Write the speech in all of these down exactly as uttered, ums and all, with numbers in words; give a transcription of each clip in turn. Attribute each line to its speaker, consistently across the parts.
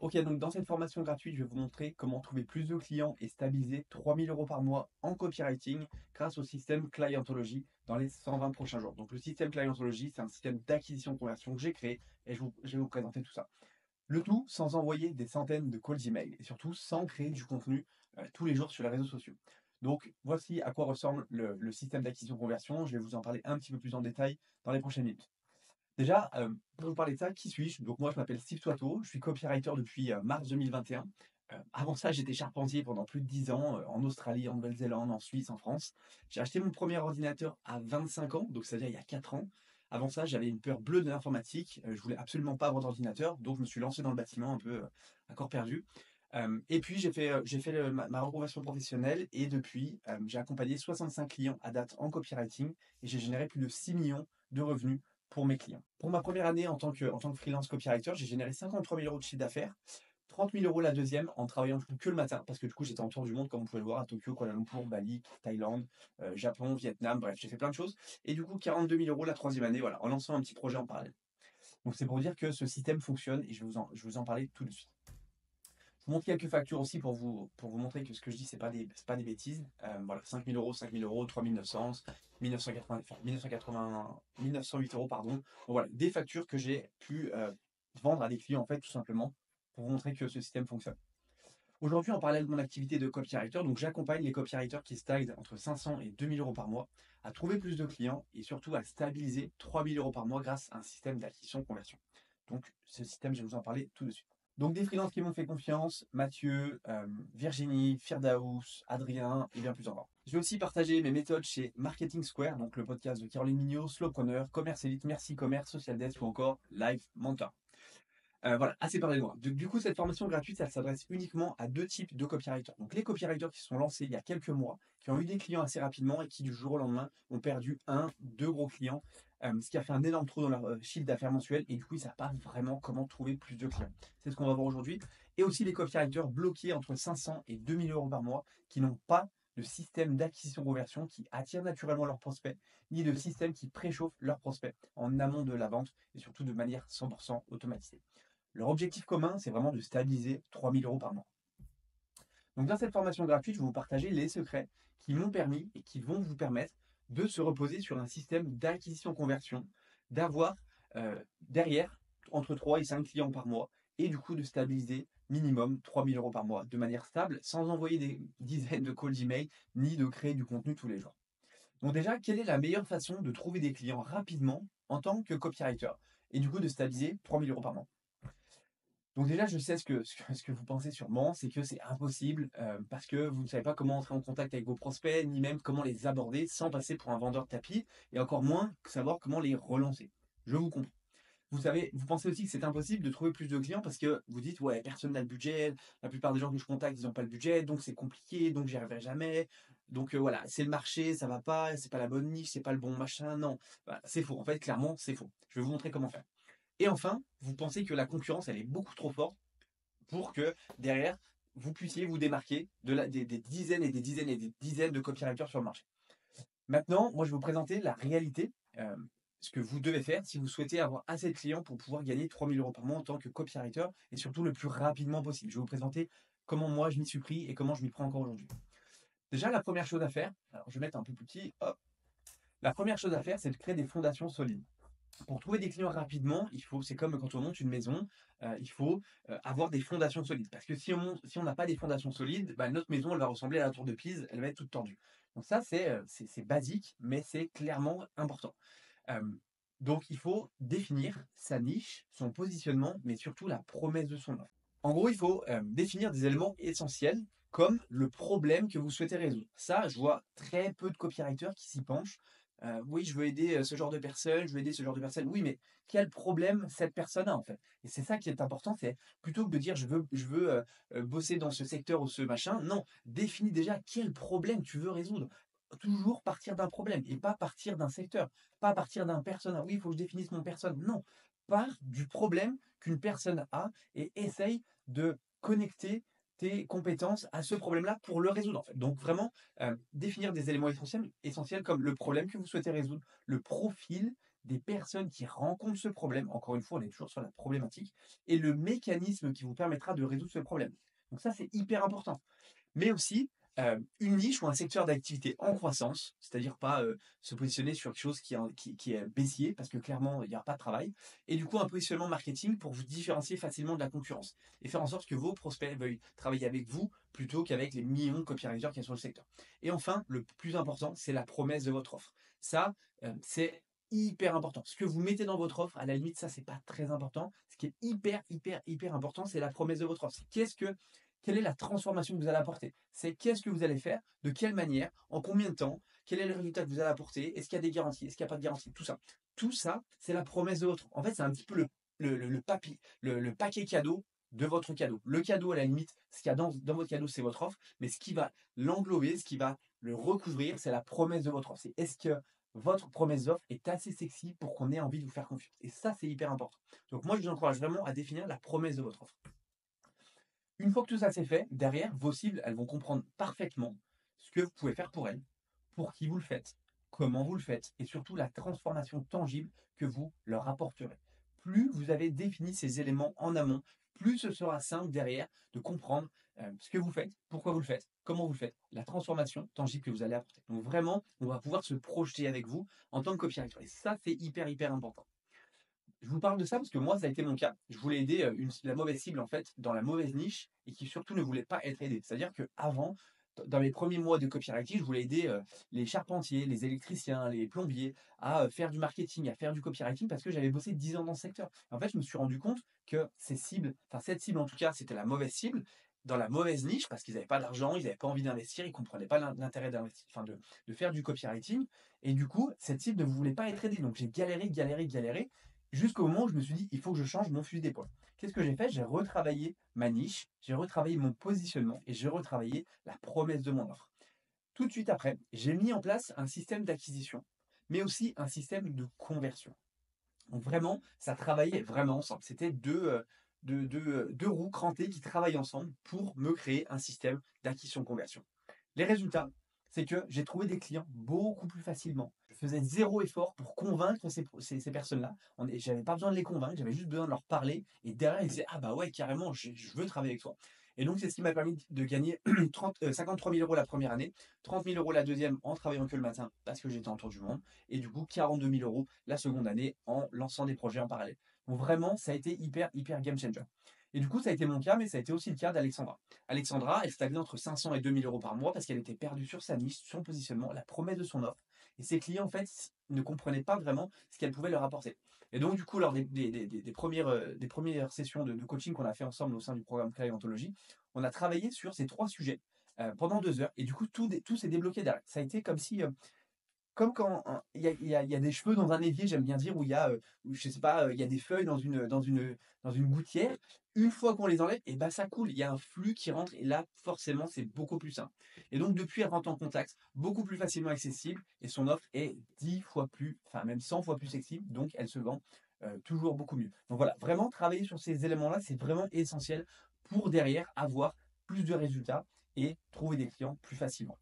Speaker 1: Ok, donc dans cette formation gratuite, je vais vous montrer comment trouver plus de clients et stabiliser trois mille euros par mois en copywriting grâce au système Clientology dans les cent vingt prochains jours. Donc le système Clientology, c'est un système d'acquisition de conversion que j'ai créé et je, vous- je vais vous présenter tout ça. Le tout sans envoyer des centaines de calls email et surtout sans créer du contenu euh, tous les jours sur les réseaux sociaux. Donc voici à quoi ressemble le, le système d'acquisition de conversion. Je vais vous en parler un petit peu plus en détail dans les prochaines minutes. Déjà, euh, pour vous parler de ça, qui suis-je? Donc moi, je m'appelle Steve Toitot, je suis copywriter depuis euh, mars deux mille vingt et un. Euh, avant ça, j'étais charpentier pendant plus de dix ans euh, en Australie, en Nouvelle-Zélande, en Suisse, en France. J'ai acheté mon premier ordinateur à vingt-cinq ans, donc c'est-à-dire il y a quatre ans. Avant ça, j'avais une peur bleue de l'informatique. Euh, je voulais absolument pas avoir d'ordinateur, donc je me suis lancé dans le bâtiment un peu euh, à corps perdu. Euh, et puis j'ai fait, euh, j'ai fait le- ma, ma reconversion professionnelle et depuis, euh, j'ai accompagné soixante-cinq clients à date en copywriting et j'ai généré plus de six millions de revenus pour mes clients. Pour ma première année en tant que, en tant que freelance copywriter, j'ai généré cinquante-trois mille euros de chiffre d'affaires, trente mille euros la deuxième en travaillant du coup que le matin, parce que du coup j'étais en tour du monde, comme vous pouvez le voir, à Tokyo, Kuala Lumpur, Bali, Thaïlande, euh, Japon, Vietnam, bref, j'ai fait plein de choses. Et du coup, quarante-deux mille euros la troisième année, voilà, en lançant un petit projet en parallèle. Donc c'est pour dire que ce système fonctionne et je vais vous en, je vais vous en parler tout de suite. Je vous montre quelques factures aussi pour vous, pour vous montrer que ce que je dis, c'est pas des, c'est pas des bêtises. Euh, voilà, cinq mille euros, cinq mille euros, trois mille neuf cents, mille neuf cent quatre-vingts, enfin, mille neuf cent quatre-vingts, mille neuf cent huit euros, pardon. Donc voilà, des factures que j'ai pu euh, vendre à des clients, en fait, tout simplement, pour vous montrer que ce système fonctionne. Aujourd'hui, en parallèle de mon activité de copywriter, donc j'accompagne les copywriters qui stagnent entre cinq cents et deux mille euros par mois à trouver plus de clients et surtout à stabiliser trois mille euros par mois grâce à un système d'acquisition conversion. Donc, ce système, je vais vous en parler tout de suite. Donc, des freelances qui m'ont fait confiance, Mathieu, euh, Virginie, Firdaus, Adrien et bien plus encore. Je vais aussi partager mes méthodes chez Marketing Square, donc le podcast de Caroline Mignot, Slowpreneur, Commerce Elite, Merci Commerce, Social Desk ou encore Live Mentor. Euh, voilà, assez parlé de moi. Du, du coup, cette formation gratuite, elle s'adresse uniquement à deux types de copywriters. Donc, les copywriters qui se sont lancés il y a quelques mois, qui ont eu des clients assez rapidement et qui, du jour au lendemain, ont perdu un, deux gros clients, euh, ce qui a fait un énorme trou dans leur euh, chiffre d'affaires mensuel et du coup, ils ne savent pas vraiment comment trouver plus de clients. C'est ce qu'on va voir aujourd'hui. Et aussi les copywriters bloqués entre cinq cents et deux mille euros par mois, qui n'ont pas de système d'acquisition-conversion qui attire naturellement leurs prospects, ni de système qui préchauffe leurs prospects en amont de la vente et surtout de manière cent pour cent automatisée. Leur objectif commun, c'est vraiment de stabiliser trois mille euros par mois. Donc dans cette formation gratuite, je vais vous partager les secrets qui m'ont permis et qui vont vous permettre de se reposer sur un système d'acquisition-conversion, d'avoir euh, derrière entre trois et cinq clients par mois et du coup de stabiliser minimum trois mille euros par mois de manière stable sans envoyer des dizaines de calls d'email ni de créer du contenu tous les jours. Donc déjà, quelle est la meilleure façon de trouver des clients rapidement en tant que copywriter et du coup de stabiliser trois mille euros par mois? Donc déjà, je sais ce que, ce que, ce que vous pensez sûrement, c'est que c'est impossible euh, parce que vous ne savez pas comment entrer en contact avec vos prospects, ni même comment les aborder sans passer pour un vendeur de tapis, et encore moins savoir comment les relancer. Je vous comprends. Vous savez, vous pensez aussi que c'est impossible de trouver plus de clients parce que vous dites, ouais, personne n'a le budget, la plupart des gens que je contacte, ils n'ont pas le budget, donc c'est compliqué, donc j'y arriverai jamais. Donc euh, voilà, c'est le marché, ça va pas, c'est pas la bonne niche, c'est pas le bon machin, non. Voilà, c'est faux. En fait, clairement, c'est faux. Je vais vous montrer comment faire. Et enfin, vous pensez que la concurrence, elle est beaucoup trop forte pour que derrière, vous puissiez vous démarquer de la, des, des dizaines et des dizaines et des dizaines de copywriters sur le marché. Maintenant, moi, je vais vous présenter la réalité, euh, ce que vous devez faire si vous souhaitez avoir assez de clients pour pouvoir gagner trois mille euros par mois en tant que copywriter et surtout le plus rapidement possible. Je vais vous présenter comment moi je m'y suis pris et comment je m'y prends encore aujourd'hui. Déjà, la première chose à faire, alors je vais mettre un peu plus petit, hop, la première chose à faire, c'est de créer des fondations solides. Pour trouver des clients rapidement, il faut, c'est comme quand on monte une maison, euh, il faut euh, avoir des fondations solides. Parce que si on monte, si on n'a pas des fondations solides, bah, notre maison elle va ressembler à la tour de Pise, elle va être toute tordue. Donc ça c'est euh, c'est c'est basique, mais c'est clairement important. Euh, donc il faut définir sa niche, son positionnement, mais surtout la promesse de son offre. En gros, il faut euh, définir des éléments essentiels comme le problème que vous souhaitez résoudre. Ça, je vois très peu de copywriters qui s'y penchent. Euh, oui, je veux aider euh, ce genre de personne, je veux aider ce genre de personne. Oui, mais quel problème cette personne a en fait? Et c'est ça qui est important, c'est plutôt que de dire je veux, je veux euh, euh, bosser dans ce secteur ou ce machin. Non, définis déjà quel problème tu veux résoudre. Toujours partir d'un problème et pas partir d'un secteur, pas partir d'un persona. Oui, il faut que je définisse mon persona. Non, pars du problème qu'une personne a et essaye de connecter tes compétences à ce problème-là pour le résoudre en fait. Donc vraiment, euh, définir des éléments essentiels, essentiels comme le problème que vous souhaitez résoudre, le profil des personnes qui rencontrent ce problème. Encore une fois, on est toujours sur la problématique et le mécanisme qui vous permettra de résoudre ce problème. Donc ça, c'est hyper important. Mais aussi, heu, une niche ou un secteur d'activité en croissance, c'est-à-dire pas, heu, se positionner sur quelque chose qui est en qui qui est baissier parce que clairement, il y aura pas de travail et du coup, un positionnement marketing pour vous différencier facilement de la concurrence et faire en sorte que vos prospects veuillent travailler avec vous plutôt qu'avec les millions de copywriters qu'il y a sur le secteur. Et enfin, le plus important, c'est la promesse de votre offre. Ça, heu, c'est hyper important. Ce que vous mettez dans votre offre, à la limite, ça, c'est pas très important. Ce qui est hyper, hyper, hyper important, c'est la promesse de votre offre. C'est qu'est-ce que quelle est la transformation que vous allez apporter? C'est qu'est-ce que vous allez faire? De quelle manière? En combien de temps? Quel est le résultat que vous allez apporter? Est-ce qu'il y a des garanties? Est-ce qu'il n'y a pas de garantie? Tout ça. Tout ça, c'est la promesse de votre. En fait, c'est un petit peu le, le, le, le papier, le, le paquet cadeau de votre cadeau. Le cadeau, à la limite, ce qu'il y a dans, dans votre cadeau, c'est votre offre. Mais ce qui va l'englober, ce qui va le recouvrir, c'est la promesse de votre offre. C'est est-ce que votre promesse d'offre est assez sexy pour qu'on ait envie de vous faire confiance? Et ça, c'est hyper important. Donc, moi, je vous encourage vraiment à définir la promesse de votre offre. Une fois que tout ça c'est fait, derrière, vos cibles, elles vont comprendre parfaitement ce que vous pouvez faire pour elles, pour qui vous le faites, comment vous le faites, et surtout la transformation tangible que vous leur apporterez. Plus vous avez défini ces éléments en amont, plus ce sera simple derrière de comprendre euh, ce que vous faites, pourquoi vous le faites, comment vous le faites, la transformation tangible que vous allez apporter. Donc vraiment, on va pouvoir se projeter avec vous en tant que copywriter. Et ça, c'est hyper, hyper important. Je vous parle de ça parce que moi, ça a été mon cas. Je voulais aider euh, une, la mauvaise cible, en fait, dans la mauvaise niche et qui surtout ne voulait pas être aidée. C'est-à-dire qu'avant, dans mes premiers mois de copywriting, je voulais aider euh, les charpentiers, les électriciens, les plombiers à euh, faire du marketing, à faire du copywriting parce que j'avais bossé dix ans dans ce secteur. En fait, je me suis rendu compte que ces cibles, enfin cette cible en tout cas, c'était la mauvaise cible dans la mauvaise niche parce qu'ils n'avaient pas d'argent, ils n'avaient pas envie d'investir, ils ne comprenaient pas l'intérêt d'investir, enfin de, de faire du copywriting. Et du coup, cette cible ne voulait pas être aidée. Donc j'ai galéré, galéré, galéré jusqu'au moment où je me suis dit, il faut que je change mon fusil d'épaule. Qu'est-ce que j'ai fait? J'ai retravaillé ma niche, j'ai retravaillé mon positionnement et j'ai retravaillé la promesse de mon offre. Tout de suite après, j'ai mis en place un système d'acquisition, mais aussi un système de conversion. Donc vraiment, ça travaillait vraiment ensemble. C'était deux, euh, deux, deux, deux roues crantées qui travaillent ensemble pour me créer un système d'acquisition-conversion. Les résultats, c'est que j'ai trouvé des clients beaucoup plus facilement. Je faisais zéro effort pour convaincre ces, ces, ces personnes-là. Je n'avais pas besoin de les convaincre, j'avais juste besoin de leur parler. Et derrière, ils disaient, ah bah ouais, carrément, je, je veux travailler avec toi. Et donc, c'est ce qui m'a permis de gagner trente, euh, cinquante-trois mille euros la première année, trente mille euros la deuxième en travaillant que le matin parce que j'étais en tour du monde, et du coup quarante-deux mille euros la seconde année en lançant des projets en parallèle. Donc vraiment, ça a été hyper, hyper game changer. Et du coup, ça a été mon cas, mais ça a été aussi le cas d'Alexandra. Alexandra, elle stagnait entre cinq cents et deux mille euros par mois parce qu'elle était perdue sur sa niche, son positionnement, la promesse de son offre. Et ses clients, en fait, ne comprenaient pas vraiment ce qu'elle pouvait leur apporter. Et donc, du coup, lors des, des, des, des premières, euh, des premières sessions de, de coaching qu'on a fait ensemble au sein du programme Clientologie, on a travaillé sur ces trois sujets euh, pendant deux heures. Et du coup, tout, tout s'est débloqué derrière. Ça a été comme si euh, comme quand il y a, y a- y a des cheveux dans un évier, j'aime bien dire, où il y a, euh, où, je sais pas, il y a des feuilles dans une, dans une, dans une gouttière. Une fois qu'on les enlève, et ben ça coule. Il y a un flux qui rentre et là, forcément, c'est beaucoup plus simple. Et donc, depuis, elle rentre en contact beaucoup plus facilement accessible et son offre est dix fois plus, enfin même cent fois plus sexy. Donc, elle se vend euh, toujours beaucoup mieux. Donc voilà, vraiment travailler sur ces éléments-là, c'est vraiment essentiel pour derrière avoir plus de résultats et trouver des clients plus facilement.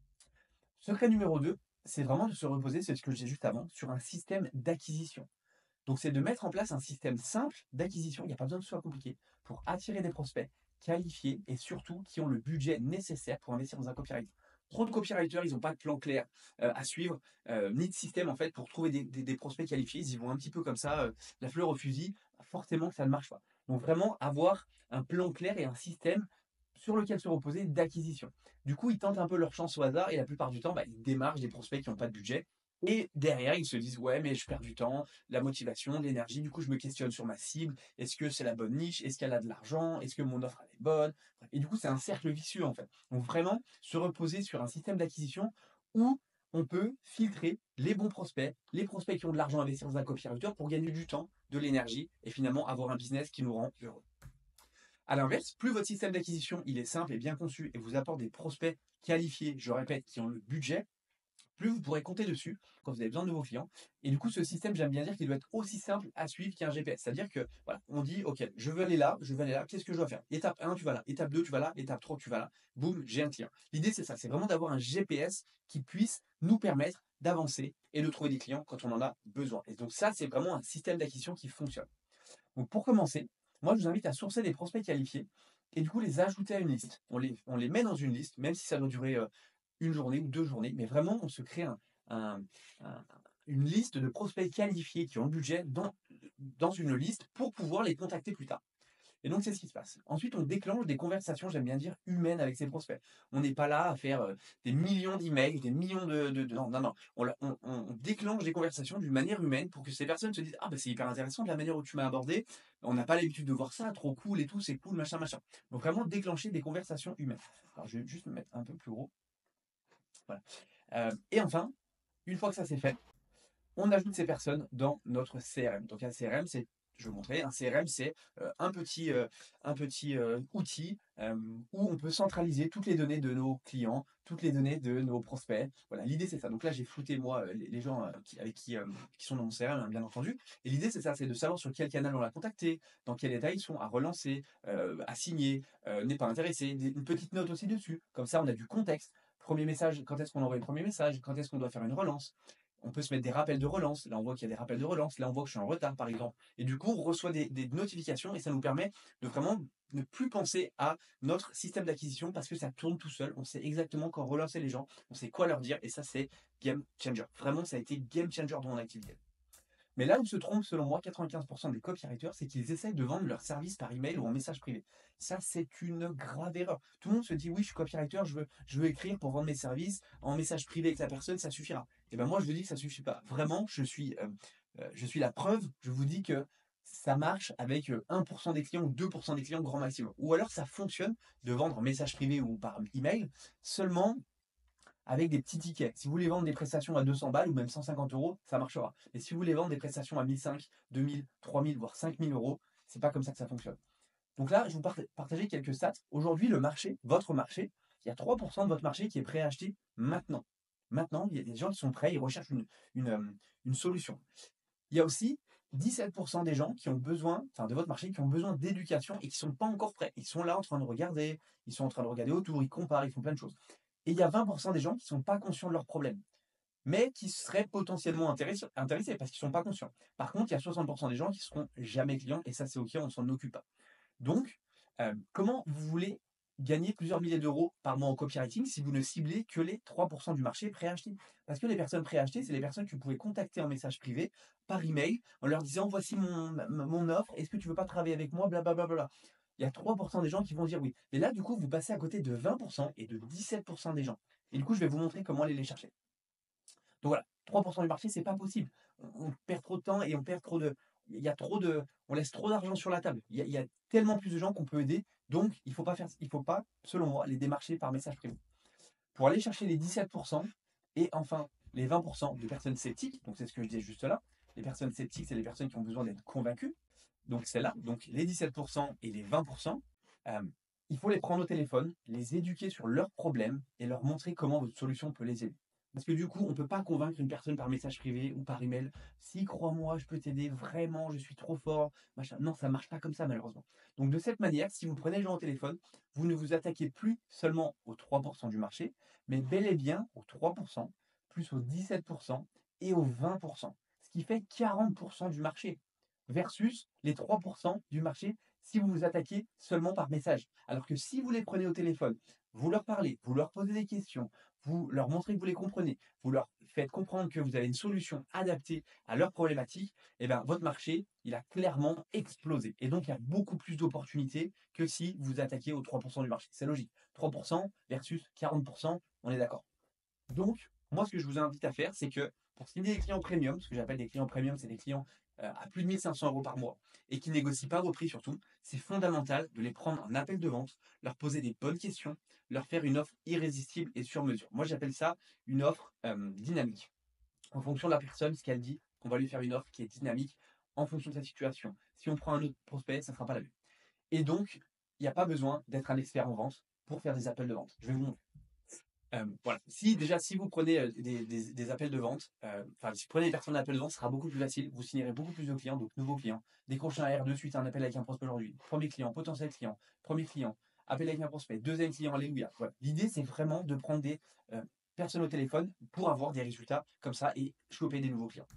Speaker 1: Secret numéro deux, c'est vraiment de se reposer, c'est ce que je disais juste avant, sur un système d'acquisition. Donc, c'est de mettre en place un système simple d'acquisition, il n'y a pas besoin que ce soit compliqué, pour attirer des prospects qualifiés et surtout qui ont le budget nécessaire pour investir dans un copywriter. Trop de copywriters, ils n'ont pas de plan clair euh, à suivre, euh, ni de système en fait pour trouver des, des- des prospects qualifiés. Ils y vont un petit peu comme ça, euh, la fleur au fusil, forcément que ça ne marche pas. Donc vraiment avoir un plan clair et un système sur lequel se reposer d'acquisition. Du coup, ils tentent un peu leur chance au hasard et la plupart du temps, bah, ils démarchent des prospects qui n'ont pas de budget. Et derrière, ils se disent, ouais, mais je perds du temps, la motivation, l'énergie. Du coup, je me questionne sur ma cible. Est-ce que c'est la bonne niche? Est-ce qu'elle a de l'argent? Est-ce que mon offre elle est bonne? Et du coup, c'est un cercle vicieux en fait. Donc vraiment, se reposer sur un système d'acquisition où on peut filtrer les bons prospects, les prospects qui ont de l'argent à investir dans un copywriter pour gagner du temps, de l'énergie et finalement avoir un business qui nous rend heureux. À l'inverse, plus votre système d'acquisition il est simple et bien conçu et vous apporte des prospects qualifiés, je répète, qui ont le budget, plus vous pourrez compter dessus quand vous avez besoin de nouveaux clients. Et du coup, ce système, j'aime bien dire qu'il doit être aussi simple à suivre qu'un G P S. C'est-à-dire que, voilà, on dit, OK, je veux aller là, je veux aller là, qu'est-ce que je dois faire? Étape un, tu vas là. Étape deux, tu vas là. Étape trois, tu vas là. Boum, j'ai un client. L'idée, c'est ça, c'est vraiment d'avoir un G P S qui puisse nous permettre d'avancer et de trouver des clients quand on en a besoin. Et donc ça, c'est vraiment un système d'acquisition qui fonctionne. Donc pour commencer, moi, je vous invite à sourcer des prospects qualifiés et du coup les ajouter à une liste. On les, on les met dans une liste, même si ça doit durer euh, une journée ou deux journées, mais vraiment, on se crée un, un- un- une liste de prospects qualifiés qui ont le budget dans, dans une liste pour pouvoir les contacter plus tard. Et donc, c'est ce qui se passe. Ensuite, on déclenche des conversations, j'aime bien dire, humaines avec ses prospects. On n'est pas là à faire euh, des millions d'emails, des millions de, de- de- Non, non, non. On, la- on- on déclenche des conversations d'une manière humaine pour que ces personnes se disent: Ah, bah, c'est hyper intéressant de la manière où tu m'as abordé. On n'a pas l'habitude de voir ça, trop cool et tout, c'est cool, machin, machin. Donc, vraiment déclencher des conversations humaines. Alors, je vais juste me mettre un peu plus gros. Voilà. Euh, et enfin, une fois que ça c'est fait, on ajoute ces personnes dans notre C R M. Donc un C R M, c'est, je vais vous montrer, un C R M, c'est euh, un petit, euh, un petit euh, outil euh, où on peut centraliser toutes les données de nos clients, toutes les données de nos prospects. Voilà, l'idée c'est ça. Donc là, j'ai flouté moi euh, les, les gens euh, qui, avec qui, euh, qui sont dans mon C R M, hein, bien entendu. Et l'idée c'est ça, c'est de savoir sur quel canal on l'a contacté, dans quel état ils sont, à relancer, euh, à signer, euh, n'est pas intéressé, des- une petite note aussi dessus. Comme ça, on a du contexte. Premier message, quand est-ce qu'on envoie le premier message, quand est-ce qu'on doit faire une relance. On peut se mettre des rappels de relance. Là, on voit qu'il y a des rappels de relance. Là, on voit que je suis en retard, par exemple. Et du coup, on reçoit des, des notifications et ça nous permet de vraiment ne plus penser à notre système d'acquisition parce que ça tourne tout seul. On sait exactement quand relancer les gens. On sait quoi leur dire. Et ça, c'est game changer. Vraiment, ça a été game changer dans mon activité. Mais là où se trompent, selon moi, quatre-vingt-quinze pour cent des copywriters, c'est qu'ils essayent de vendre leur service par email ou en message privé. Ça, c'est une grave erreur. Tout le monde se dit: oui, je suis copywriter, je veux, je veux écrire pour vendre mes services en message privé avec la personne, ça suffira. Et ben moi, je vous dis que ça suffit pas. Vraiment, je suis, euh, euh, je suis la preuve. Je vous dis que ça marche avec euh, un pour cent des clients ou deux pour cent des clients grand maximum. Ou alors, ça fonctionne de vendre en message privé ou par email seulement avec des petits tickets. Si vous voulez vendre des prestations à deux cents balles ou même cent cinquante euros, ça marchera. Mais si vous voulez vendre des prestations à mille cinq, deux mille, trois mille, voire cinq mille euros, c'est pas comme ça que ça fonctionne. Donc là, je vous partage partager quelques stats. Aujourd'hui, le marché, votre marché, il y a trois pour cent de votre marché qui est prêt à acheter maintenant. Maintenant, il y a des gens qui sont prêts, ils recherchent une, une, euh, une solution. Il y a aussi dix-sept pour cent des gens qui ont besoin, enfin de votre marché, qui ont besoin d'éducation et qui ne sont pas encore prêts. Ils sont là en train de regarder, ils sont en train de regarder autour, ils comparent, ils font plein de choses. Et il y a vingt pour cent des gens qui ne sont pas conscients de leurs problèmes, mais qui seraient potentiellement intéressés, intéressés parce qu'ils ne sont pas conscients. Par contre, il y a soixante pour cent des gens qui ne seront jamais clients, et ça c'est OK, on ne s'en occupe pas. Donc, euh, comment vous voulez gagner plusieurs milliers d'euros par mois en copywriting si vous ne ciblez que les trois pour cent du marché prêt à acheter? Parce que les personnes prêtes à acheter, c'est les personnes que vous pouvez contacter en message privé, par email, en leur disant: voici mon, mon offre, est-ce que tu veux pas travailler avec moi, blablabla. Il y a trois pour cent des gens qui vont dire oui. Mais là, du coup, vous passez à côté de vingt pour cent et de dix-sept pour cent des gens. Et du coup, je vais vous montrer comment aller les chercher. Donc voilà, trois pour cent du marché, c'est pas possible. On, on perd trop de temps et on perd trop de. Il y a trop de. On laisse trop d'argent sur la table. Il y, a, il y a tellement plus de gens qu'on peut aider. Donc, il faut pas faire, il faut pas, selon moi, les démarcher par message privé. Pour aller chercher les dix-sept pour cent et enfin les vingt pour cent de personnes sceptiques, donc c'est ce que je disais juste là. Les personnes sceptiques, c'est les personnes qui ont besoin d'être convaincues. Donc c'est là, donc les dix-sept pour cent et les vingt pour cent, euh, il faut les prendre au téléphone, les éduquer sur leurs problèmes et leur montrer comment votre solution peut les aider. Parce que du coup, on ne peut pas convaincre une personne par message privé ou par email. Si, crois-moi, je peux t'aider, vraiment, je suis trop fort, machin. Non, ça ne marche pas comme ça, malheureusement. Donc, de cette manière, si vous prenez les gens au téléphone, vous ne vous attaquez plus seulement aux trois pour cent du marché, mais bel et bien aux trois pour cent, plus aux dix-sept pour cent et aux vingt pour cent. Ce qui fait quarante pour cent du marché versus les trois pour cent du marché si vous vous attaquez seulement par message. Alors que si vous les prenez au téléphone, vous leur parlez, vous leur posez des questions, vous leur montrez que vous les comprenez, vous leur faites comprendre que vous avez une solution adaptée à leurs problématiques, et bien votre marché, il a clairement explosé. Et donc, il y a beaucoup plus d'opportunités que si vous attaquez aux trois pour cent du marché. C'est logique. trois pour cent versus quarante pour cent, on est d'accord. Donc, moi, ce que je vous invite à faire, c'est que pour signer des clients premium, ce que j'appelle des clients premium, c'est des clients euh, à plus de mille cinq cents euros par mois et qui négocient pas vos prix surtout, c'est fondamental de les prendre en appel de vente, leur poser des bonnes questions, leur faire une offre irrésistible et sur mesure. Moi, j'appelle ça une offre euh, dynamique. En fonction de la personne, ce qu'elle dit, on va lui faire une offre qui est dynamique en fonction de sa situation. Si on prend un autre prospect, ça ne sera pas la même. Et donc, il n'y a pas besoin d'être un expert en vente pour faire des appels de vente. Je vais vous montrer. Euh, voilà. Si déjà, si vous prenez euh, des, des- des appels de vente, euh, enfin, si vous prenez des personnes d'appels de vente, ce sera beaucoup plus facile. Vous signerez beaucoup plus de clients, donc nouveaux clients. Décronchez un R de suite, un appel avec un prospect aujourd'hui. Premier client, potentiel client, premier client, appel avec un prospect, deuxième client, alléluia. Voilà. L'idée, c'est vraiment de prendre des euh, personnes au téléphone pour avoir des résultats comme ça et choper des nouveaux clients.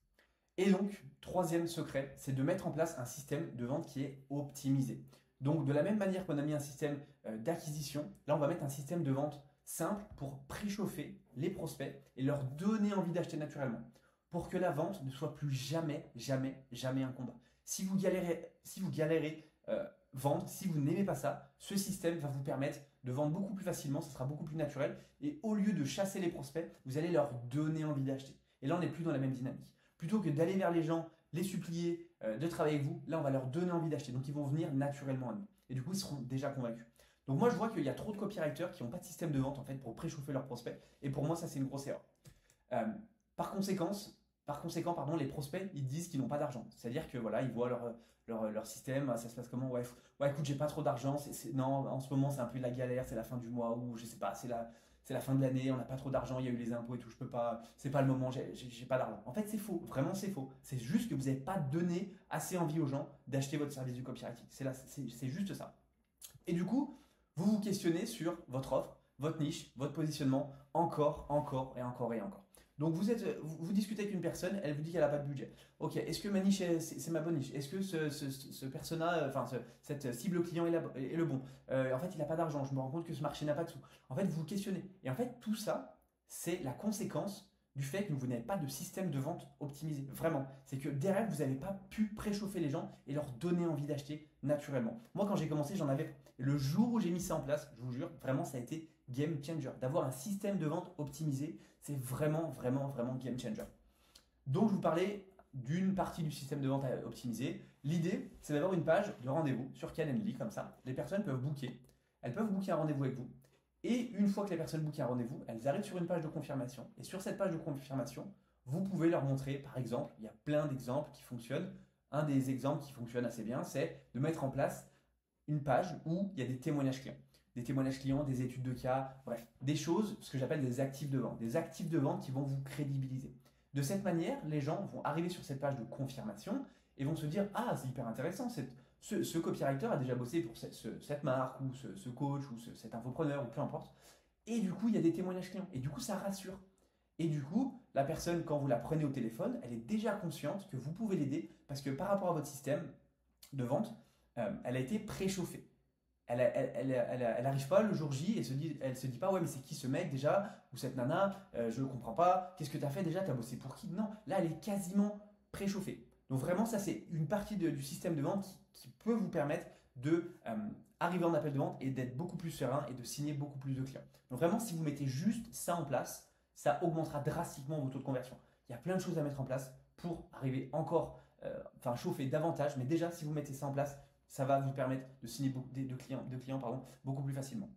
Speaker 1: Et donc, troisième secret, c'est de mettre en place un système de vente qui est optimisé. Donc, de la même manière qu'on a mis un système euh, d'acquisition, là, on va mettre un système de vente simple pour préchauffer les prospects et leur donner envie d'acheter naturellement. Pour que la vente ne soit plus jamais, jamais, jamais un combat. Si vous galérez, si vous galérez euh, vendre, si vous n'aimez pas ça, ce système va vous permettre de vendre beaucoup plus facilement, ça sera beaucoup plus naturel. Et au lieu de chasser les prospects, vous allez leur donner envie d'acheter. Et là, on n'est plus dans la même dynamique. Plutôt que d'aller vers les gens, les supplier euh, de travailler avec vous, là on va leur donner envie d'acheter. Donc ils vont venir naturellement à nous. Et du coup ils seront déjà convaincus. Donc moi je vois qu'il y a trop de copywriters qui n'ont pas de système de vente en fait pour préchauffer leurs prospects. Et pour moi ça c'est une grosse erreur. Euh, par conséquence, par conséquent, pardon, les prospects ils disent qu'ils n'ont pas d'argent. C'est-à-dire que voilà, ils voient leur, leur, leur système, ça se passe comment, ouais, ouais écoute j'ai pas trop d'argent, c'est, c'est, non en ce moment c'est un peu de la galère, c'est la fin du mois ou je sais pas, c'est la, c'est la fin de l'année, on n'a pas trop d'argent, il y a eu les impôts et tout, je peux pas, c'est pas le moment, j'ai, j'ai, j'ai pas d'argent. En fait, c'est faux, vraiment c'est faux. C'est juste que vous n'avez pas donné assez envie aux gens d'acheter votre service du copywriting. C'est, là, c'est, c'est juste ça. Et du coup, vous vous questionnez sur votre offre, votre niche, votre positionnement, encore, encore et encore et encore. Donc vous, êtes, vous, vous discutez avec une personne, elle vous dit qu'elle n'a pas de budget. Ok, est-ce que ma niche, est- c'est c'est ma bonne niche? Est-ce que ce, ce, ce persona, euh, enfin ce- cette cible client est, la- est le bon? Euh, En fait, il n'a pas d'argent, je me rends compte que ce marché n'a pas de sous. En fait, vous vous questionnez. Et en fait, tout ça, c'est la conséquence du fait que vous n'avez pas de système de vente optimisé. Vraiment. C'est que derrière, vous n'avez pas pu préchauffer les gens et leur donner envie d'acheter naturellement. Moi, quand j'ai commencé, j'en avais. Le jour où j'ai mis ça en place, je vous jure, vraiment, ça a été game changer. D'avoir un système de vente optimisé, c'est vraiment, vraiment, vraiment game changer. Donc, je vous parlais d'une partie du système de vente optimisé. L'idée, c'est d'avoir une page de rendez-vous sur Calendly, comme ça. Les personnes peuvent booker. Elles peuvent booker un rendez-vous avec vous. Et une fois que les personnes bookent un rendez-vous, elles arrivent sur une page de confirmation. Et sur cette page de confirmation, vous pouvez leur montrer, par exemple, il y a plein d'exemples qui fonctionnent. Un des exemples qui fonctionne assez bien, c'est de mettre en place une page où il y a des témoignages clients. Des témoignages clients, des études de cas, bref, des choses, ce que j'appelle des actifs de vente. Des actifs de vente qui vont vous crédibiliser. De cette manière, les gens vont arriver sur cette page de confirmation et vont se dire ah, c'est hyper intéressant, cette, ce, ce copywriter a déjà bossé pour cette, ce, cette marque ou ce, ce coach ou ce, cet infopreneur ou peu importe. Et du coup, il y a des témoignages clients. Et du coup, ça rassure. Et du coup, la personne, quand vous la prenez au téléphone, elle est déjà consciente que vous pouvez l'aider parce que par rapport à votre système de vente, euh, elle a été préchauffée. Elle, elle, elle, elle, elle arrive pas le jour J et se dit, elle se dit pas ouais mais c'est qui ce mec déjà ou cette nana, euh, je ne comprends pas, qu'est-ce que tu as fait déjà, tu as bossé pour qui? Non, là elle est quasiment préchauffée. Donc vraiment ça c'est une partie de- du système de vente qui, qui peut vous permettre de euh, arriver en appel de vente et d'être beaucoup plus serein et de signer beaucoup plus de clients. Donc vraiment si vous mettez juste ça en place, ça augmentera drastiquement vos taux de conversion. Il y a plein de choses à mettre en place pour arriver encore, euh, enfin chauffer davantage, mais déjà si vous mettez ça en place, ça va vous permettre de signer beaucoup de clients, de clients pardon, beaucoup plus facilement.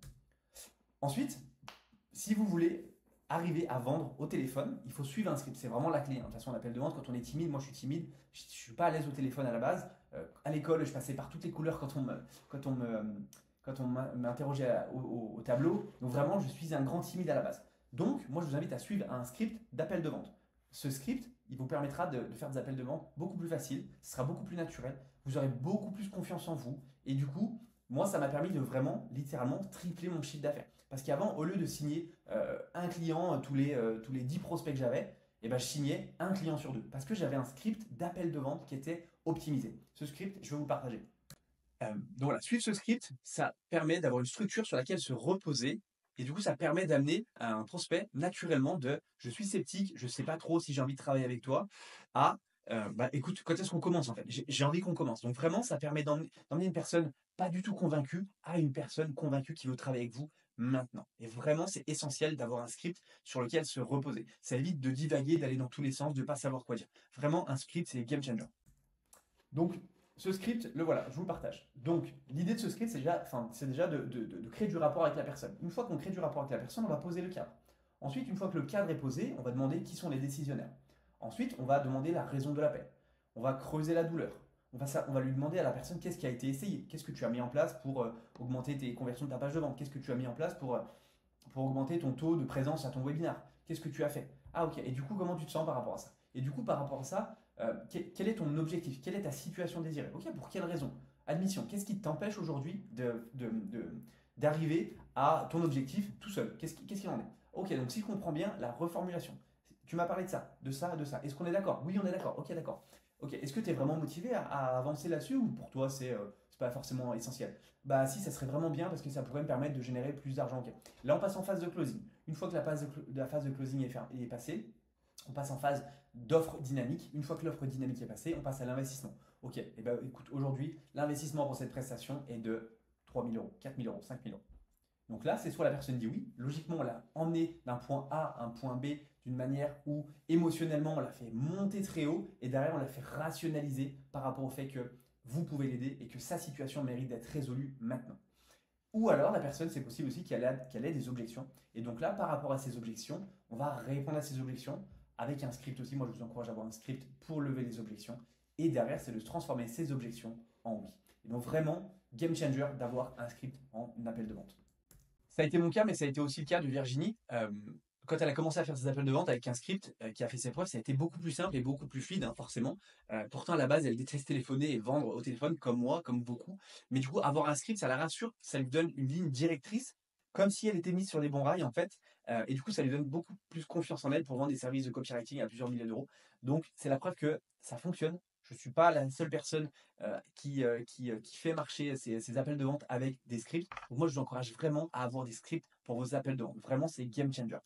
Speaker 1: Ensuite, si vous voulez arriver à vendre au téléphone, il faut suivre un script. C'est vraiment la clé. De toute façon, l'appel de vente, quand on est timide, moi je suis timide, je ne suis pas à l'aise au téléphone à la base. Euh, à l'école, je passais par toutes les couleurs quand on me, quand on me, quand on m'interrogeait au, au, au tableau. Donc vraiment, je suis un grand timide à la base. Donc, moi, je vous invite à suivre un script d'appel de vente. Ce script, il vous permettra de, de faire des appels de vente beaucoup plus faciles, ce sera beaucoup plus naturel, vous aurez beaucoup plus confiance en vous. Et du coup, moi, ça m'a permis de vraiment, littéralement, tripler mon chiffre d'affaires. Parce qu'avant, au lieu de signer euh, un client euh, tous les, euh, tous les dix prospects que j'avais, eh ben, je signais un client sur deux. Parce que j'avais un script d'appel de vente qui était optimisé. Ce script, je vais vous le partager. Euh, donc voilà, suivre ce script, ça permet d'avoir une structure sur laquelle se reposer. Et du coup, ça permet d'amener un prospect naturellement de je suis sceptique, je ne sais pas trop si j'ai envie de travailler avec toi, à euh, bah, écoute, quand est-ce qu'on commence en fait? J'ai j'ai envie qu'on commence. Donc vraiment, ça permet d'emmener d'emmener une personne pas du tout convaincue à une personne convaincue qui veut travailler avec vous maintenant. Et vraiment, c'est essentiel d'avoir un script sur lequel se reposer. Ça évite de divaguer, d'aller dans tous les sens, de ne pas savoir quoi dire. Vraiment, un script, c'est game changer. Donc, ce script, le voilà, je vous le partage. Donc, l'idée de ce script, c'est déjà, enfin, c'est déjà de, de- de- de créer du rapport avec la personne. Une fois qu'on crée du rapport avec la personne, on va poser le cadre. Ensuite, une fois que le cadre est posé, on va demander qui sont les décisionnaires. Ensuite, on va demander la raison de l'appel. On va creuser la douleur. On va, sa- on va lui demander à la personne qu'est-ce qui a été essayé, qu'est-ce que tu as mis en place pour euh, augmenter tes conversions de ta page de vente, qu'est-ce que tu as mis en place pour, euh, pour augmenter ton taux de présence à ton webinaire. Qu'est-ce que tu as fait? Ah ok, et du coup, comment tu te sens par rapport à ça? Et du coup, par rapport à ça, euh, quel, quel est ton objectif? Quelle est ta situation désirée? Ok, pour quelle raison? Admission, qu'est-ce qui t'empêche aujourd'hui de, de- de- d'arriver à ton objectif tout seul? Qu'est-ce qui- qu'est-ce qu'il en est? Ok, donc si je comprends bien, la reformulation. Tu m'as parlé de ça, de ça, de ça. Est-ce qu'on est d'accord? Oui, on est d'accord. Ok, d'accord. Ok, est-ce que tu es vraiment motivé à, à avancer là-dessus ou pour toi c'est euh, c'est pas forcément essentiel? Bah si, ça serait vraiment bien parce que ça pourrait me permettre de générer plus d'argent. Ok. Là, on passe en phase de closing. Une fois que la phase de, clo- la phase de closing est, fer- est passée, on passe en phase d'offre dynamique. Une fois que l'offre dynamique est passée, on passe à l'investissement. Ok, et ben écoute, aujourd'hui, l'investissement pour cette prestation est de trois mille euros, quatre mille euros, cinq mille euros. Donc là, c'est soit la personne dit oui, logiquement, on l'a emmené d'un point A à un point B d'une manière où émotionnellement, on l'a fait monter très haut et derrière, on l'a fait rationaliser par rapport au fait que vous pouvez l'aider et que sa situation mérite d'être résolue maintenant. Ou alors, la personne, c'est possible aussi qu'elle ait, qu'elle ait des objections. Et donc là, par rapport à ces objections, on va répondre à ces objections avec un script aussi. Moi, je vous encourage à avoir un script pour lever les objections. Et derrière, c'est de transformer ces objections en oui. Et donc vraiment, game changer d'avoir un script en appel de vente. Ça a été mon cas, mais ça a été aussi le cas de Virginie. Euh, quand elle a commencé à faire ses appels de vente avec un script euh, qui a fait ses preuves, ça a été beaucoup plus simple et beaucoup plus fluide, hein, forcément. Euh, pourtant, à la base, elle déteste téléphoner et vendre au téléphone, comme moi, comme beaucoup. Mais du coup, avoir un script, ça la rassure, ça lui donne une ligne directrice, comme si elle était mise sur les bons rails, en fait. Euh, et du coup, ça lui donne beaucoup plus confiance en elle pour vendre des services de copywriting à plusieurs milliers d'euros. Donc, c'est la preuve que ça fonctionne. Je ne suis pas la seule personne euh, qui, euh, qui, euh, qui fait marcher ces, ces appels de vente avec des scripts. Donc moi, je vous encourage vraiment à avoir des scripts pour vos appels de vente. Vraiment, c'est game changer.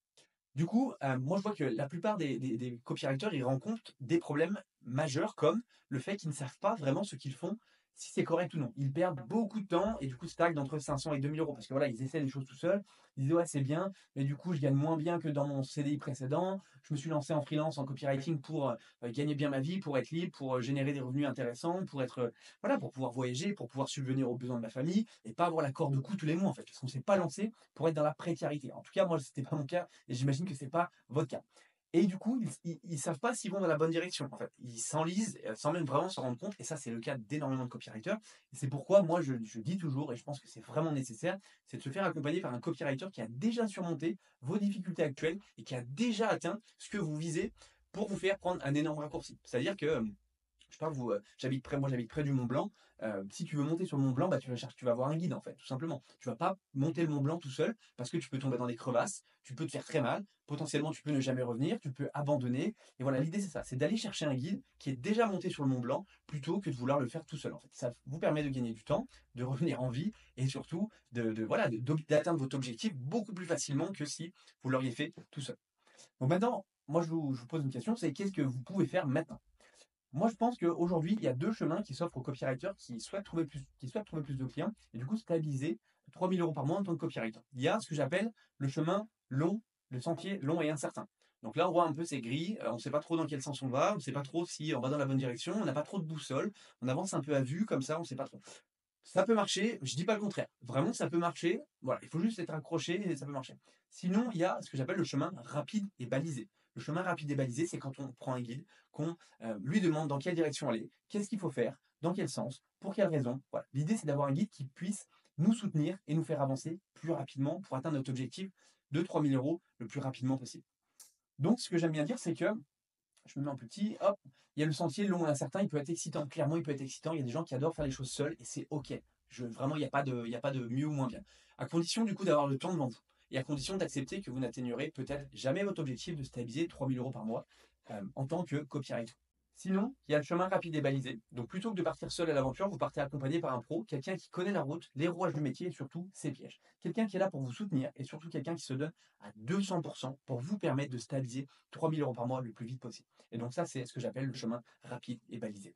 Speaker 1: Du coup, euh, moi, je vois que la plupart des, des, des copywriters, ils rencontrent des problèmes majeurs comme le fait qu'ils ne savent pas vraiment ce qu'ils font, si c'est correct ou non. Ils perdent beaucoup de temps et du coup, stagnent d'entre cinq cents et deux mille euros parce que voilà, ils essaient les choses tout seuls. Ils disent ouais, c'est bien, mais du coup, je gagne moins bien que dans mon C D I précédent. Je me suis lancé en freelance, en copywriting pour euh, gagner bien ma vie, pour être libre, pour euh, générer des revenus intéressants, pour être euh, voilà, pour pouvoir voyager, pour pouvoir subvenir aux besoins de ma famille et pas avoir la corde au cou tous les mois en fait, parce qu'on ne s'est pas lancé pour être dans la précarité. En tout cas, moi, c'était pas mon cas et j'imagine que c'est pas votre cas. Et du coup, ils ne savent pas s'ils vont dans la bonne direction. En fait, ils s'enlisent euh, sans même vraiment s'en rendre compte. Et ça, c'est le cas d'énormément de copywriters. Et c'est pourquoi moi, je, je dis toujours, et je pense que c'est vraiment nécessaire, c'est de se faire accompagner par un copywriter qui a déjà surmonté vos difficultés actuelles et qui a déjà atteint ce que vous visez pour vous faire prendre un énorme raccourci. C'est-à-dire que euh, je parle, vous, euh, j'habite près, moi j'habite près du Mont Blanc. Euh, si tu veux monter sur le Mont Blanc, bah, tu vas chercher, tu vas avoir un guide en fait, tout simplement. Tu vas pas monter le Mont Blanc tout seul parce que tu peux tomber dans des crevasses, tu peux te faire très mal, potentiellement tu peux ne jamais revenir, tu peux abandonner. Et voilà, l'idée c'est ça, c'est d'aller chercher un guide qui est déjà monté sur le Mont Blanc plutôt que de vouloir le faire tout seul. En fait, ça vous permet de gagner du temps, de revenir en vie et surtout de, de voilà, de- d'atteindre votre objectif beaucoup plus facilement que si vous l'auriez fait tout seul. Donc maintenant, moi je vous, je vous pose une question, c'est qu'est-ce que vous pouvez faire maintenant? Moi, je pense qu'aujourd'hui, il y a deux chemins qui s'offrent aux copywriters qui souhaitent trouver plus, qui souhaitent trouver plus de clients et du coup stabiliser trois mille euros par mois en tant que copywriter. Il y a ce que j'appelle le chemin long, le sentier long et incertain. Donc là, on voit un peu ces grilles, euh, on ne sait pas trop dans quel sens on va, on ne sait pas trop si on va dans la bonne direction, on n'a pas trop de boussole, on avance un peu à vue comme ça, on ne sait pas trop. Ça peut marcher, je dis pas le contraire. Vraiment, ça peut marcher. Voilà, il faut juste être accroché et ça peut marcher. Sinon, il y a ce que j'appelle le chemin rapide et balisé. Le chemin rapide et balisé, c'est quand on prend un guide, qu'on euh, lui demande dans quelle direction aller, qu'est-ce qu'il faut faire, dans quel sens, pour quelle raison. Voilà. L'idée, c'est d'avoir un guide qui puisse nous soutenir et nous faire avancer plus rapidement pour atteindre notre objectif de trois mille euros le plus rapidement possible. Donc, ce que j'aime bien dire, c'est que je me mets en petit, hop, il y a le sentier long et incertain, il peut être excitant. Clairement, il peut être excitant. Il y a des gens qui adorent faire les choses seuls et c'est OK. Je, vraiment, il n'y a, pas de- il y a pas de mieux ou moins bien. À condition, du coup, d'avoir le temps devant vous. Et à condition d'accepter que vous n'atteignerez peut-être jamais votre objectif de stabiliser trois mille euros par mois euh, en tant que copywriter. Sinon, il y a le chemin rapide et balisé. Donc, plutôt que de partir seul à l'aventure, vous partez accompagné par un pro, quelqu'un qui connaît la route, les rouages du métier et surtout ses pièges. Quelqu'un qui est là pour vous soutenir et surtout quelqu'un qui se donne à deux cents pour cent pour vous permettre de stabiliser trois mille euros par mois le plus vite possible. Et donc, ça, c'est ce que j'appelle le chemin rapide et balisé.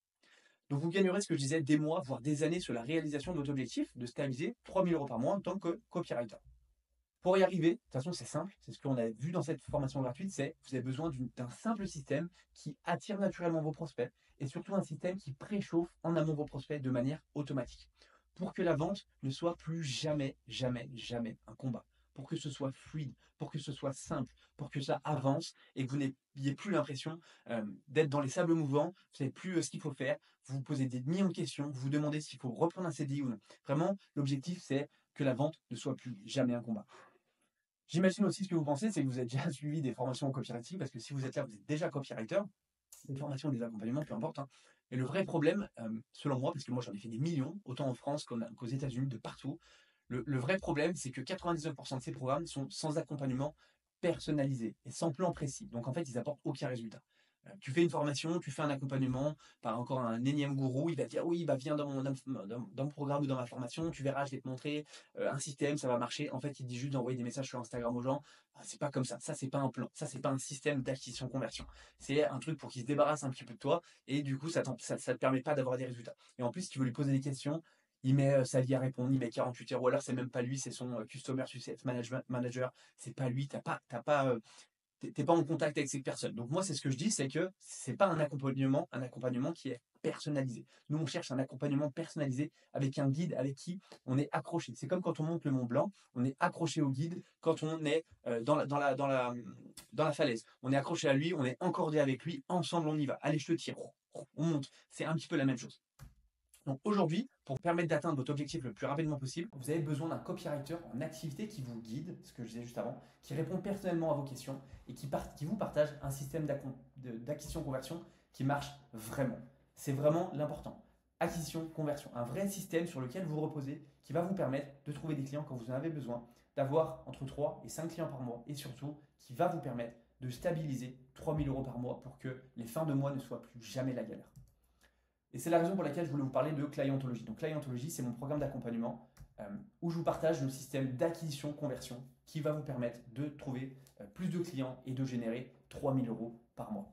Speaker 1: Donc, vous gagnerez ce que je disais des mois, voire des années sur la réalisation de votre objectif de stabiliser trois mille euros par mois en tant que copywriter. Pour y arriver, de toute façon, c'est simple. C'est ce qu'on a vu dans cette formation gratuite, c'est vous avez besoin d'une- d'un simple système qui attire naturellement vos prospects et surtout un système qui préchauffe en amont vos prospects de manière automatique pour que la vente ne soit plus jamais, jamais, jamais un combat. Pour que ce soit fluide, pour que ce soit simple, pour que ça avance et que vous n'ayez plus l'impression euh, d'être dans les sables mouvants, vous ne savez plus euh, ce qu'il faut faire, vous vous posez des millions de questions, vous vous demandez s'il faut reprendre un C D I ou non. Vraiment, l'objectif, c'est que la vente ne soit plus jamais un combat. J'imagine aussi ce que vous pensez, c'est que vous avez déjà suivi des formations en copywriting, parce que si vous êtes là, vous êtes déjà copywriter, des formations, des accompagnements, peu importe, hein. Et le vrai problème, euh, selon moi, parce que moi j'en ai fait des millions, autant en France qu'en- qu'aux États-Unis, de partout, le, le vrai problème, c'est que quatre-vingt-dix-neuf pour cent de ces programmes sont sans accompagnement personnalisé et sans plan précis. Donc en fait, ils apportent aucun résultat. Euh, Tu fais une formation, tu fais un accompagnement par encore un énième gourou, il va te dire oui, bah viens dans mon, dans, dans- dans mon programme ou dans ma formation, tu verras, je vais te montrer euh, un système, ça va marcher. En fait, il dit juste d'envoyer des messages sur Instagram aux gens. Ah, c'est pas comme ça, ça c'est pas un plan, ça c'est pas un système d'acquisition conversion. C'est un truc pour qu'il se débarrasse un petit peu de toi et du coup, ça, t'en- ça, ça te permet pas d'avoir des résultats. Et en plus, si tu veux lui poser des questions, il met euh, sa vie à répondre, il met quarante-huit heures, ou alors c'est même pas lui, c'est son euh, Customer Success Management Manager, c'est pas lui, t'as pas, t'as pas, euh, t'es t'es pas en contact avec ces personnes. Donc moi, c'est ce que je dis, c'est que c'est pas un accompagnement, un accompagnement qui est personnalisé. Nous, on cherche un accompagnement personnalisé avec un guide avec qui on est accroché. C'est comme quand on monte le Mont Blanc, on est accroché au guide quand on est euh, dans la, dans la, dans la, dans la falaise. On est accroché à lui, on est encordé avec lui, ensemble on y va. Allez, je te tire. On monte. C'est un petit peu la même chose. Donc aujourd'hui, pour permettre d'atteindre votre objectif le plus rapidement possible, vous avez besoin d'un copywriter en activité qui vous guide, ce que je disais juste avant, qui répond personnellement à vos questions et qui, part- qui vous partage un système d'acquisition-conversion qui marche vraiment. C'est vraiment l'important. Acquisition-conversion, un vrai système sur lequel vous reposez qui va vous permettre de trouver des clients quand vous en avez besoin, d'avoir entre trois et cinq clients par mois et surtout qui va vous permettre de stabiliser trois mille euros par mois pour que les fins de mois ne soient plus jamais la galère. Et c'est la raison pour laquelle je voulais vous parler de Clientology. Donc Clientology, c'est mon programme d'accompagnement euh, où je vous partage le système d'acquisition-conversion qui va vous permettre de trouver euh, plus de clients et de générer trois mille euros par mois.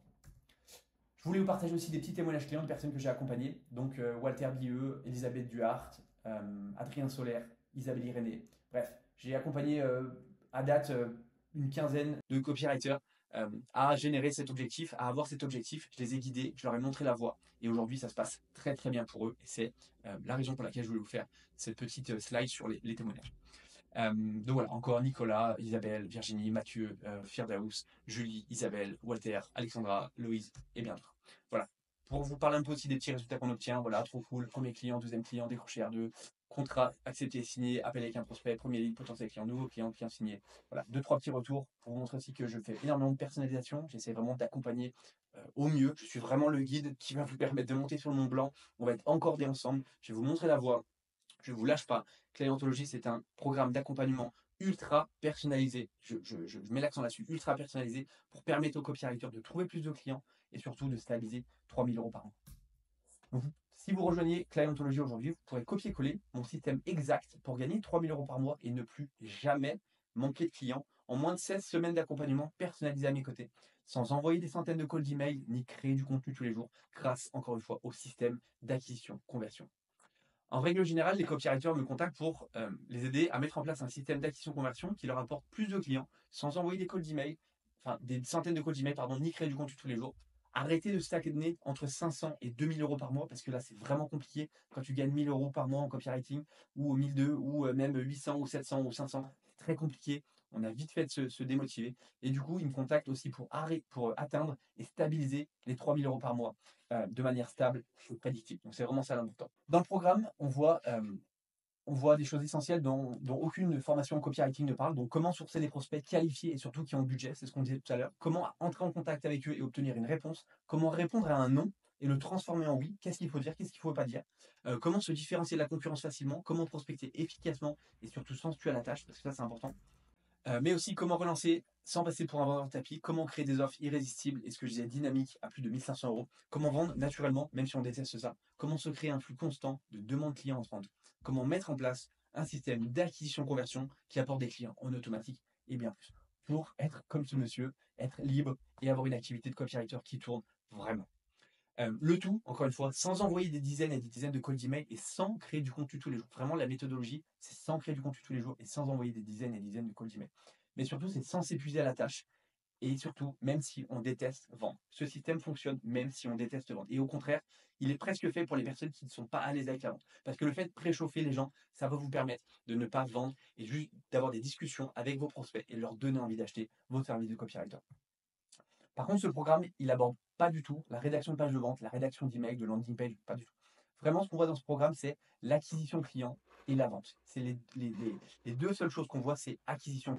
Speaker 1: Je voulais vous partager aussi des petits témoignages clients de personnes que j'ai accompagnées. Donc euh, Walter Bieux, Elisabeth Duhart, euh, Adrien Solaire, Isabelle Irénée. Bref, j'ai accompagné euh, à date euh, une quinzaine de copywriters euh, à générer cet objectif, à avoir cet objectif. Je les ai guidés, je leur ai montré la voie. Et aujourd'hui, ça se passe très très bien pour eux. Et c'est euh, la raison pour laquelle je voulais vous faire cette petite euh, slide sur les, les témoignages. Euh, donc voilà, encore Nicolas, Isabelle, Virginie, Mathieu, euh, Firdaus, Julie, Isabelle, Walter, Alexandra, Loïse et bien d'autres. Voilà. Pour vous parler un peu aussi des petits résultats qu'on obtient, voilà, trop cool, premier client, deuxième client, décroché R deux, contrat accepté, signé, appel avec un prospect, premier lead, potentiel client, nouveau client, client signé. Voilà, deux, trois petits retours pour vous montrer aussi que je fais énormément de personnalisation. J'essaie vraiment d'accompagner euh, au mieux. Je suis vraiment le guide qui va vous permettre de monter sur le Mont Blanc. On va être encordés ensemble. Je vais vous montrer la voie. Je ne vous lâche pas. Clientologie, c'est un programme d'accompagnement ultra personnalisé. Je, je- je mets l'accent là-dessus, ultra personnalisé, pour permettre aux copywriters de trouver plus de clients et surtout de stabiliser trois mille euros par an. Donc, si vous rejoignez Clientology aujourd'hui, vous pourrez copier-coller mon système exact pour gagner trois mille euros par mois et ne plus jamais manquer de clients en moins de seize semaines d'accompagnement personnalisé à mes côtés, sans envoyer des centaines de calls d'email ni créer du contenu tous les jours, grâce encore une fois au système d'acquisition conversion. En règle générale, les copywriters me contactent pour euh, les aider à mettre en place un système d'acquisition-conversion qui leur apporte plus de clients sans envoyer des calls d'email, enfin des centaines de calls d'email, pardon, ni créer du contenu tous les jours. Arrêtez de stagner entre cinq cents et deux mille euros par mois parce que là, c'est vraiment compliqué quand tu gagnes mille euros par mois en copywriting ou mille deux ou euh, même huit cents ou sept cents ou cinq cents. C'est très compliqué. On a vite fait de se, se démotiver. Et du coup, ils me contactent aussi pour, arrêter, pour atteindre et stabiliser les trois mille euros par mois euh, de manière stable et prédictible. Donc, c'est vraiment ça l'important. Dans le programme, on voit, euh, on voit des choses essentielles dont, dont aucune formation en copywriting ne parle. Donc, comment sourcer des prospects qualifiés et surtout qui ont le budget, c'est ce qu'on disait tout à l'heure. Comment entrer en contact avec eux et obtenir une réponse. Comment répondre à un non et le transformer en oui. Qu'est-ce qu'il faut dire, qu'est-ce qu'il ne faut pas dire. Euh, comment se différencier de la concurrence facilement. Comment prospecter efficacement et surtout sans se tuer à la tâche, parce que ça, c'est important. Euh, mais aussi comment relancer sans passer pour un vendeur de tapis, comment créer des offres irrésistibles et ce que je disais dynamique à plus de mille cinq cents euros, comment vendre naturellement, même si on déteste ça, comment se créer un flux constant de demandes clients en vente, comment mettre en place un système d'acquisition-conversion qui apporte des clients en automatique et bien plus, pour être comme ce monsieur, être libre et avoir une activité de copywriter qui tourne vraiment. Euh, le tout, encore une fois, sans envoyer des dizaines et des dizaines de calls d'email et sans créer du contenu tous les jours. Vraiment, la méthodologie, c'est sans créer du contenu tous les jours et sans envoyer des dizaines et des dizaines de calls d'email. Mais surtout, c'est sans s'épuiser à la tâche et surtout, même si on déteste vendre. Ce système fonctionne même si on déteste vendre. Et au contraire, il est presque fait pour les personnes qui ne sont pas à l'aise avec la vente. Parce que le fait de préchauffer les gens, ça va vous permettre de ne pas vendre et juste d'avoir des discussions avec vos prospects et leur donner envie d'acheter vos services de copywriter. Par contre, ce programme, il aborde pas du tout la rédaction de page de vente, la rédaction d'email, de landing page, pas du tout. Vraiment, ce qu'on voit dans ce programme, c'est l'acquisition client et la vente. C'est les, les- les- les deux seules choses qu'on voit, c'est acquisition client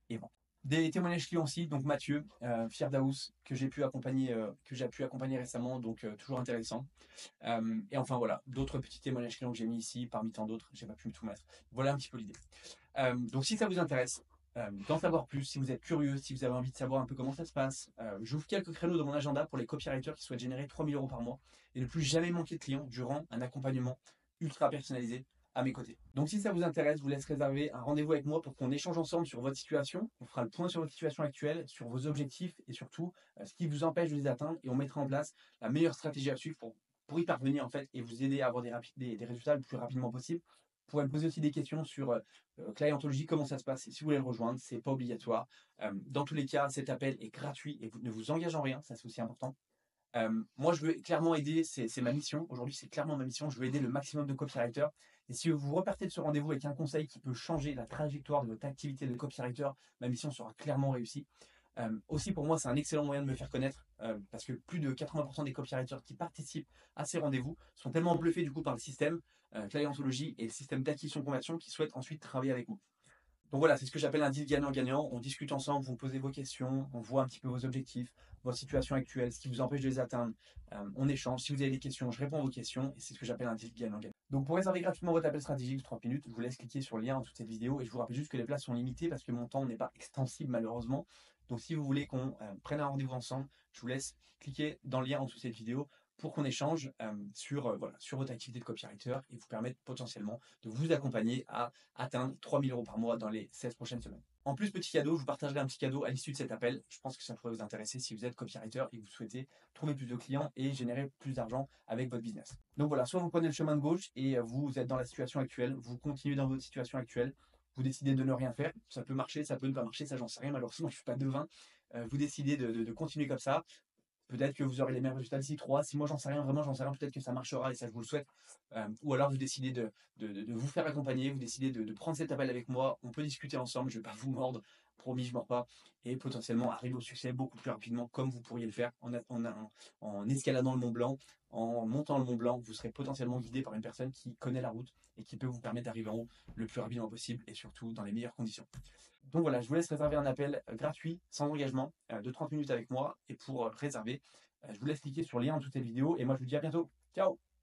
Speaker 1: et vente. Des témoignages clients aussi, donc Mathieu, euh, Firdaus, que j'ai pu accompagner, euh, que j'ai pu accompagner récemment, donc euh, toujours intéressant. Euh, et enfin voilà, d'autres petits témoignages clients que j'ai mis ici, parmi tant d'autres, j'ai pas pu tout mettre. Voilà un petit peu l'idée. Euh, donc si ça vous intéresse, euh, d'en savoir plus, si vous êtes curieux, si vous avez envie de savoir un peu comment ça se passe, euh, j'ouvre quelques créneaux dans mon agenda pour les copywriters qui souhaitent générer trois mille euros par mois et ne plus jamais manquer de clients durant un accompagnement ultra personnalisé à mes côtés. Donc si ça vous intéresse, je vous laisse réserver un rendez-vous avec moi pour qu'on échange ensemble sur votre situation. On fera le point sur votre situation actuelle, sur vos objectifs et surtout euh, ce qui vous empêche de les atteindre et on mettra en place la meilleure stratégie à suivre pour, pour y parvenir en fait et vous aider à avoir des, des, des résultats le plus rapidement possible. Vous pourrez me poser aussi des questions sur euh, clientologie, comment ça se passe et si vous voulez le rejoindre, c'est pas obligatoire. Euh, dans tous les cas, cet appel est gratuit et vous, ne vous engage en rien, ça c'est aussi important. Euh, moi, je veux clairement aider, c'est ma mission. Aujourd'hui, c'est clairement ma mission. Je veux aider le maximum de copywriters. Et si vous repartez de ce rendez-vous avec un conseil qui peut changer la trajectoire de votre activité de copywriter, ma mission sera clairement réussie. Euh, aussi, pour moi, c'est un excellent moyen de me faire connaître euh, parce que plus de quatre-vingts pour cent des copywriters qui participent à ces rendez-vous sont tellement bluffés du coup par le système euh, clientologie et le système d'acquisition-conversion qu'ils souhaitent ensuite travailler avec vous. Donc voilà, c'est ce que j'appelle un deal gagnant-gagnant. On discute ensemble, vous me posez vos questions, on voit un petit peu vos objectifs, votre situation actuelle, ce qui vous empêche de les atteindre. Euh, on échange. Si vous avez des questions, je réponds à vos questions et c'est ce que j'appelle un deal gagnant-gagnant. Donc pour réserver gratuitement votre appel stratégique de trente minutes, je vous laisse cliquer sur le lien en dessous de cette vidéo et je vous rappelle juste que les places sont limitées parce que mon temps n'est pas extensible malheureusement. Donc si vous voulez qu'on euh, prenne un rendez-vous ensemble, je vous laisse cliquer dans le lien en dessous de cette vidéo pour qu'on échange euh, sur, euh, voilà, sur votre activité de copywriter et vous permettre potentiellement de vous accompagner à atteindre trois mille euros par mois dans les seize prochaines semaines. En plus, petit cadeau, je vous partagerai un petit cadeau à l'issue de cet appel. Je pense que ça pourrait vous intéresser si vous êtes copywriter et que vous souhaitez trouver plus de clients et générer plus d'argent avec votre business. Donc voilà, soit vous prenez le chemin de gauche et vous êtes dans la situation actuelle, vous continuez dans votre situation actuelle, vous décidez de ne rien faire, ça peut marcher, ça peut ne pas marcher, ça j'en sais rien, malheureusement je ne suis pas devin. Euh, vous décidez de, de, de continuer comme ça, peut-être que vous aurez les mêmes résultats d'ici trois, six mois, j'en sais rien, vraiment, j'en sais rien. Peut-être que ça marchera et ça, je vous le souhaite. Euh, ou alors, vous décidez de, de, de, de vous faire accompagner, vous décidez de, de prendre cet appel avec moi. On peut discuter ensemble, je ne vais pas vous mordre, promis, je ne mords pas. Et potentiellement arriver au succès beaucoup plus rapidement, comme vous pourriez le faire en, en, en, en escaladant le Mont Blanc, en montant le Mont Blanc. Vous serez potentiellement guidé par une personne qui connaît la route et qui peut vous permettre d'arriver en haut le plus rapidement possible et surtout dans les meilleures conditions. Donc voilà, je vous laisse réserver un appel euh, gratuit, sans engagement, euh, de trente minutes avec moi. Et pour euh, réserver, euh, je vous laisse cliquer sur le lien en dessous de cette vidéo. Et moi, je vous dis à bientôt. Ciao!